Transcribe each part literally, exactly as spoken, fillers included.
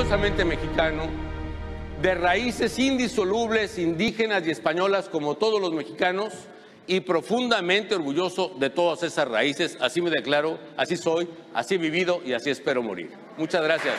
orgullosamente mexicano, de raíces indisolubles, indígenas y españolas como todos los mexicanos, y profundamente orgulloso de todas esas raíces. Así me declaro, así soy, así he vivido y así espero morir. Muchas gracias.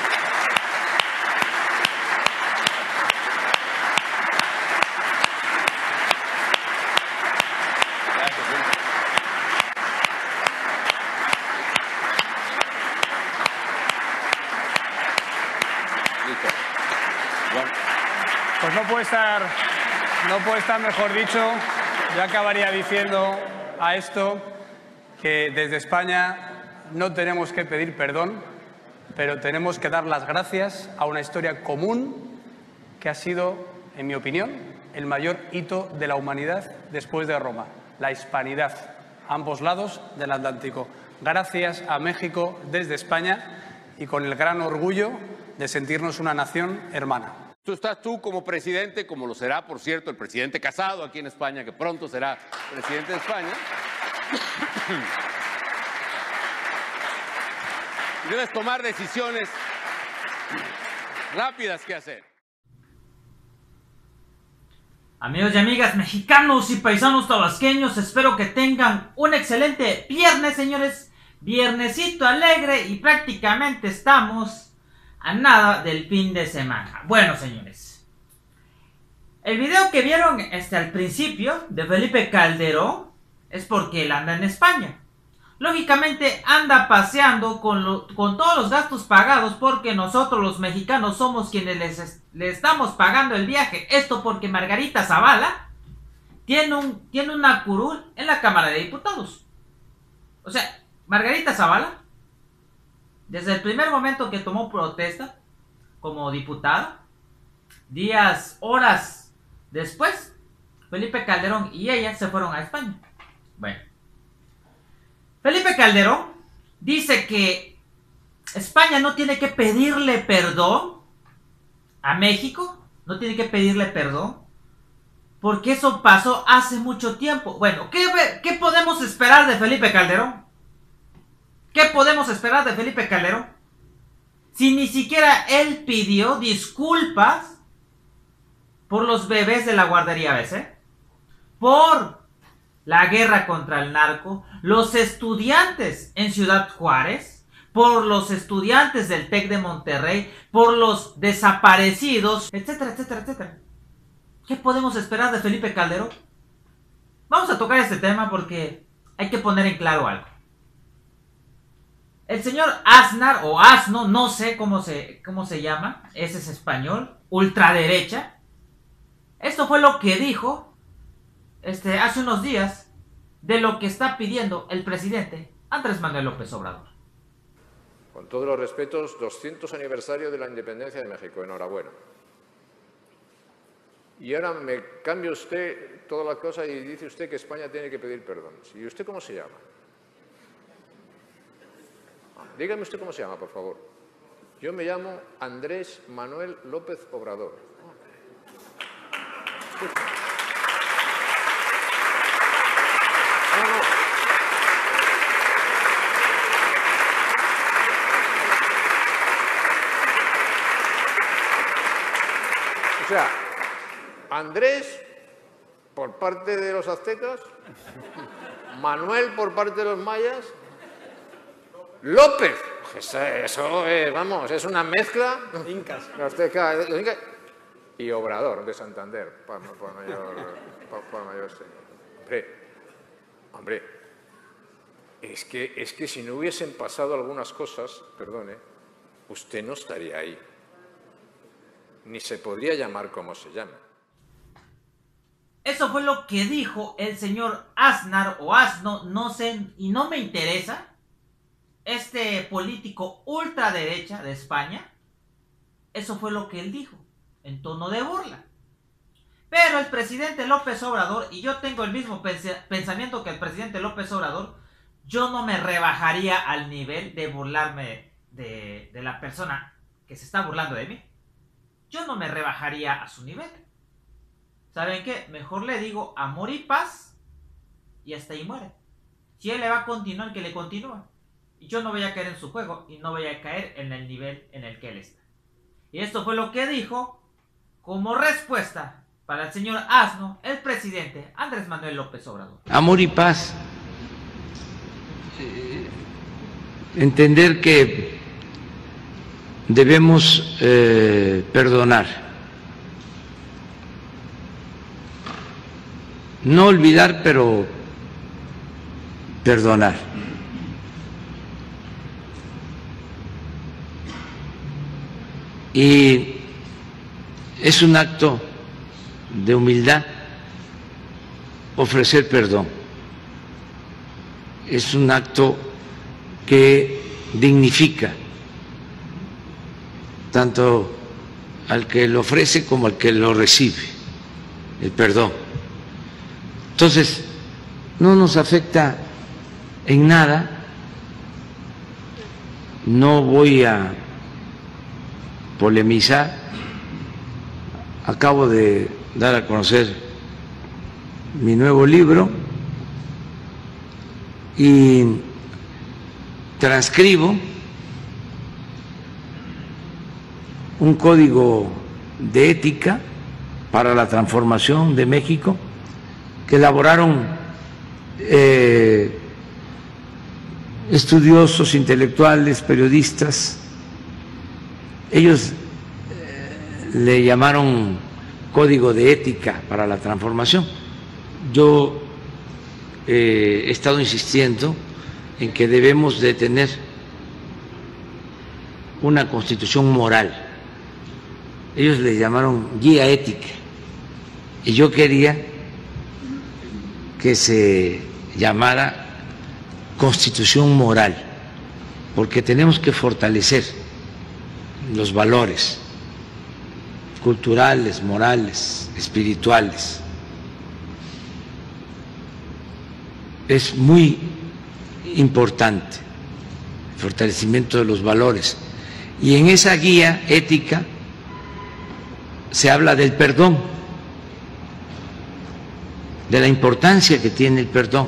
Pues no puede estar, no puede estar mejor dicho. Yo acabaría diciendo a esto que desde España no tenemos que pedir perdón, pero tenemos que dar las gracias a una historia común que ha sido, en mi opinión, el mayor hito de la humanidad después de Roma, la hispanidad, a ambos lados del Atlántico. Gracias a México desde España y con el gran orgullo de sentirnos una nación hermana. Tú estás tú como presidente, como lo será, por cierto, el presidente Casado aquí en España, que pronto será presidente de España. Y debes tomar decisiones rápidas que hacer. Amigos y amigas mexicanos y paisanos tabasqueños, espero que tengan un excelente viernes, señores. Viernesito alegre y prácticamente estamos a nada del fin de semana. Bueno, señores, el video que vieron este, al principio de Felipe Calderón es porque él anda en España. Lógicamente anda paseando con, lo, con todos los gastos pagados, porque nosotros los mexicanos somos quienes les, les estamos pagando el viaje. Esto porque Margarita Zavala tiene, un, tiene una curul en la Cámara de Diputados. O sea, Margarita Zavala, desde el primer momento que tomó protesta como diputada, días, horas después, Felipe Calderón y ella se fueron a España. Bueno, Felipe Calderón dice que España no tiene que pedirle perdón a México, no tiene que pedirle perdón, porque eso pasó hace mucho tiempo. Bueno, ¿qué, qué podemos esperar de Felipe Calderón? ¿Qué podemos esperar de Felipe Calderón? Si ni siquiera él pidió disculpas por los bebés de la guardería B C, por la guerra contra el narco, los estudiantes en Ciudad Juárez, por los estudiantes del TEC de Monterrey, por los desaparecidos, etcétera, etcétera, etcétera. ¿Qué podemos esperar de Felipe Calderón? Vamos a tocar este tema porque hay que poner en claro algo. El señor Aznar, o Asno, no sé cómo se, cómo se llama, ese es español, ultraderecha. Esto fue lo que dijo este, hace unos días de lo que está pidiendo el presidente Andrés Manuel López Obrador. Con todos los respetos, doscientos aniversario de la independencia de México, enhorabuena. Y ahora me cambia usted toda la cosa y dice usted que España tiene que pedir perdón. ¿Y usted cómo se llama? Dígame usted cómo se llama, por favor. Yo me llamo Andrés Manuel López Obrador. No, no. O sea, Andrés por parte de los aztecas, Manuel por parte de los mayas, López, eso, eso es, vamos, es una mezcla. Incas. Azteca, y Obrador de Santander, por, por mayor, por, por mayor señor. Hombre, hombre, es que, es que si no hubiesen pasado algunas cosas, perdone, usted no estaría ahí. Ni se podría llamar como se llama. Eso fue lo que dijo el señor Aznar o Asno, no sé, y no me interesa. Este político ultraderecha de España, eso fue lo que él dijo, en tono de burla. Pero el presidente López Obrador, y yo tengo el mismo pensamiento que el presidente López Obrador, yo no me rebajaría al nivel de burlarme de, de la persona que se está burlando de mí. Yo no me rebajaría a su nivel. ¿Saben qué? Mejor le digo amor y paz y hasta ahí muere. Si él le va a continuar, que le continúe. Y yo no voy a caer en su juego y no voy a caer en el nivel en el que él está. Y esto fue lo que dijo como respuesta para el señor Asno, el presidente Andrés Manuel López Obrador. Amor y paz. Eh, entender que debemos eh, perdonar. No olvidar, pero perdonar. Y es un acto de humildad ofrecer perdón. Es un acto que dignifica tanto al que lo ofrece como al que lo recibe, el perdón. Entonces, no nos afecta en nada. No voy a polemizar. Acabo de dar a conocer mi nuevo libro y transcribo un código de ética para la transformación de México que elaboraron eh, estudiosos, intelectuales, periodistas. Ellos eh, le llamaron Código de Ética para la Transformación. Yo eh, he estado insistiendo en que debemos de tener una constitución moral. Ellos le llamaron Guía Ética. Y yo quería que se llamara Constitución Moral, porque tenemos que fortalecer los valores culturales, morales, espirituales. Es muy importante el fortalecimiento de los valores. Y en esa guía ética se habla del perdón, de la importancia que tiene el perdón.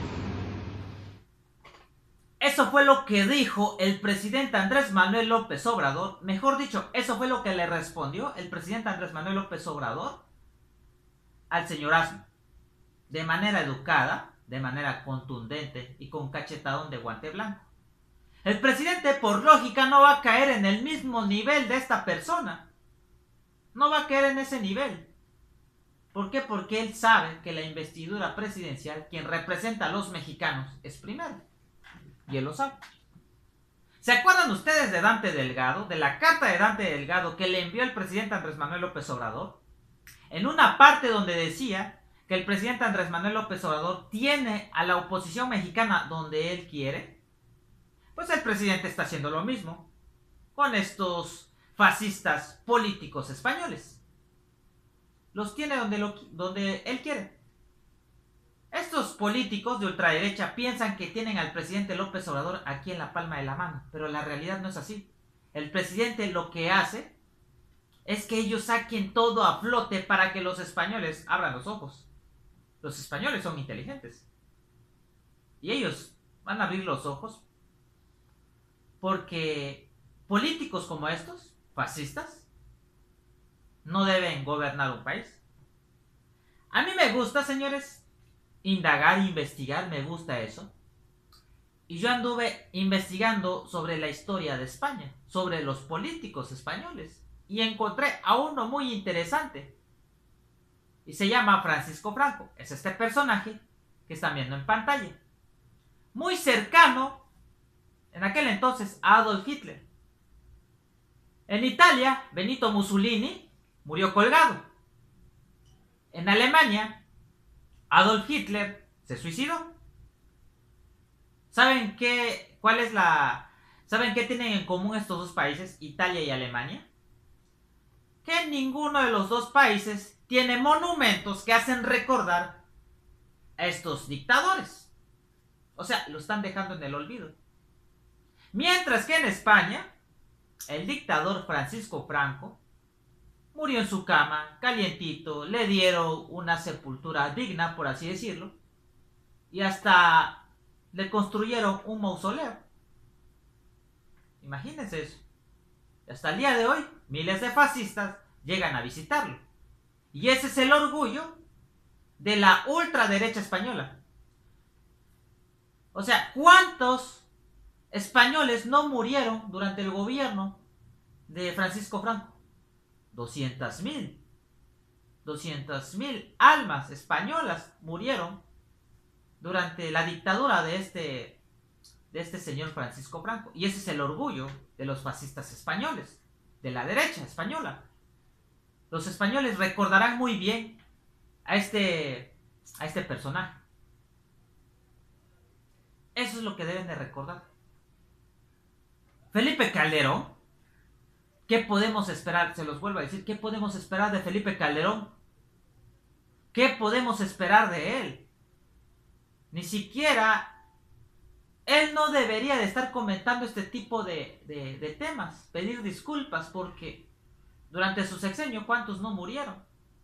Eso fue lo que dijo el presidente Andrés Manuel López Obrador. Mejor dicho, eso fue lo que le respondió el presidente Andrés Manuel López Obrador al señor Asno. De manera educada, de manera contundente y con cachetadón de guante blanco. El presidente, por lógica, no va a caer en el mismo nivel de esta persona. No va a caer en ese nivel. ¿Por qué? Porque él sabe que la investidura presidencial, quien representa a los mexicanos, es primero. Y él lo sabe. ¿Se acuerdan ustedes de Dante Delgado? De la carta de Dante Delgado que le envió el presidente Andrés Manuel López Obrador. En una parte donde decía que el presidente Andrés Manuel López Obrador tiene a la oposición mexicana donde él quiere. Pues el presidente está haciendo lo mismo con estos fascistas políticos españoles. Los tiene donde, lo, donde él quiere. Estos políticos de ultraderecha piensan que tienen al presidente López Obrador aquí en la palma de la mano, pero la realidad no es así. El presidente lo que hace es que ellos saquen todo a flote para que los españoles abran los ojos. Los españoles son inteligentes. Y ellos van a abrir los ojos porque políticos como estos, fascistas, no deben gobernar un país. A mí me gusta, señores, indagar, investigar, me gusta eso. Y yo anduve investigando sobre la historia de España, sobre los políticos españoles, y encontré a uno muy interesante. Y se llama Francisco Franco. Es este personaje que están viendo en pantalla. Muy cercano, en aquel entonces, a Adolf Hitler. En Italia, Benito Mussolini murió colgado. En Alemania, Adolf Hitler se suicidó. ¿Saben qué, cuál es la, ¿Saben qué tienen en común estos dos países, Italia y Alemania? Que ninguno de los dos países tiene monumentos que hacen recordar a estos dictadores. O sea, lo están dejando en el olvido. Mientras que en España, el dictador Francisco Franco murió en su cama, calientito, le dieron una sepultura digna, por así decirlo, y hasta le construyeron un mausoleo. Imagínense eso. Hasta el día de hoy, miles de fascistas llegan a visitarlo. Y ese es el orgullo de la ultraderecha española. O sea, ¿cuántos españoles no murieron durante el gobierno de Francisco Franco? doscientas mil. doscientas mil almas españolas murieron durante la dictadura de este, de este señor Francisco Franco. Y ese es el orgullo de los fascistas españoles, de la derecha española. Los españoles recordarán muy bien a este, a este personaje. Eso es lo que deben de recordar. Felipe Calderón, ¿qué podemos esperar? Se los vuelvo a decir, ¿qué podemos esperar de Felipe Calderón? ¿Qué podemos esperar de él? Ni siquiera, él no debería de estar comentando este tipo de, de, de temas, pedir disculpas, porque durante su sexenio, ¿cuántos no murieron?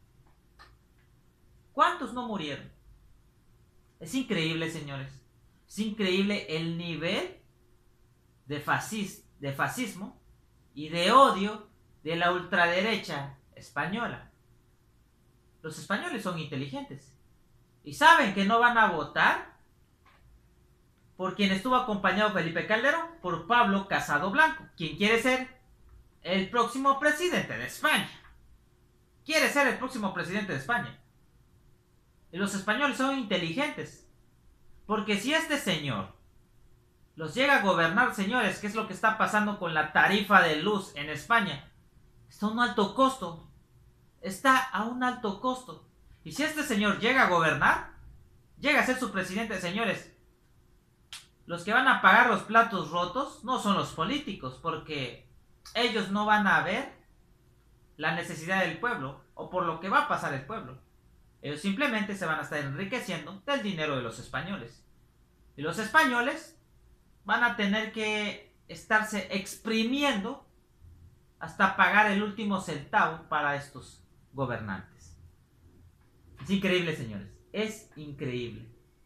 ¿Cuántos no murieron? Es increíble, señores. Es increíble el nivel de, fascis, de fascismo y de odio de la ultraderecha española. Los españoles son inteligentes y saben que no van a votar por quien estuvo acompañado Felipe Calderón, por Pablo Casado Blanco, quien quiere ser el próximo presidente de España. Quiere ser el próximo presidente de España. Y los españoles son inteligentes. Porque si este señor los llega a gobernar, señores, ¿qué es lo que está pasando con la tarifa de luz en España? Está a un alto costo. Está a un alto costo. Y si este señor llega a gobernar, llega a ser su presidente, señores, los que van a pagar los platos rotos no son los políticos, porque ellos no van a ver la necesidad del pueblo o por lo que va a pasar el pueblo. Ellos simplemente se van a estar enriqueciendo del dinero de los españoles. Y los españoles van a tener que estarse exprimiendo hasta pagar el último centavo para estos gobernantes. Es increíble, señores. Es increíble.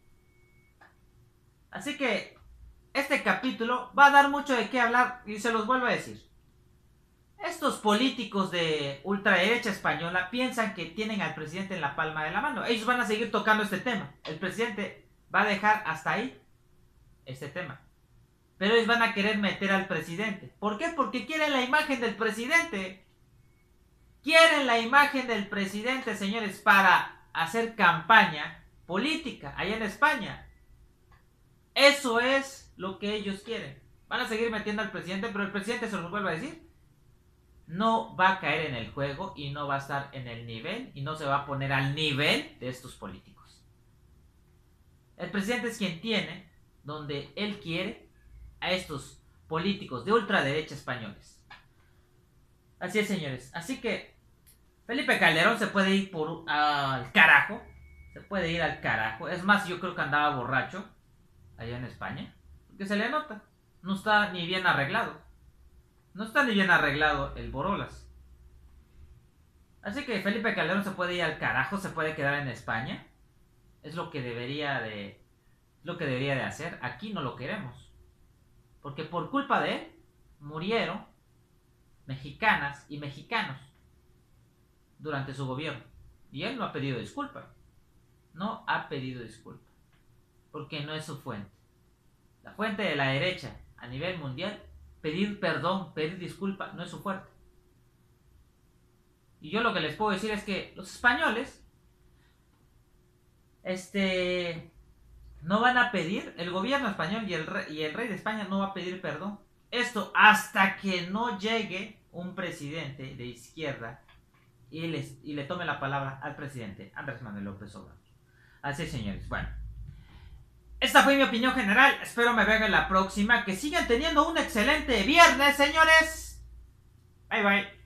Así que este capítulo va a dar mucho de qué hablar y se los vuelvo a decir. Estos políticos de ultraderecha española piensan que tienen al presidente en la palma de la mano. Ellos van a seguir tocando este tema. El presidente va a dejar hasta ahí este tema. Pero ellos van a querer meter al presidente. ¿Por qué? Porque quieren la imagen del presidente. Quieren la imagen del presidente, señores, para hacer campaña política allá en España. Eso es lo que ellos quieren. Van a seguir metiendo al presidente, pero el presidente, se los vuelvo a decir, no va a caer en el juego y no va a estar en el nivel y no se va a poner al nivel de estos políticos. El presidente es quien tiene, donde él quiere, a estos políticos de ultraderecha españoles. Así es, señores. Así que Felipe Calderón se puede ir por uh, al carajo. Se puede ir al carajo. Es más, yo creo que andaba borracho allá en España, porque se le nota. No está ni bien arreglado. No está ni bien arreglado el Borolas. Así que Felipe Calderón se puede ir al carajo, se puede quedar en España. Es lo que debería de, lo que debería de hacer. Aquí no lo queremos. Porque por culpa de él murieron mexicanas y mexicanos durante su gobierno. Y él no ha pedido disculpa. No ha pedido disculpa. Porque no es su fuente. La fuente de la derecha a nivel mundial, pedir perdón, pedir disculpa, no es su fuerte. Y yo lo que les puedo decir es que los españoles este, no van a pedir, el gobierno español y el, rey, y el rey de España no va a pedir perdón. Esto hasta que no llegue un presidente de izquierda y, les, y le tome la palabra al presidente Andrés Manuel López Obrador. Así, señores, bueno. Esta fue mi opinión general. Espero me vean en la próxima. Que sigan teniendo un excelente viernes, señores. Bye, bye.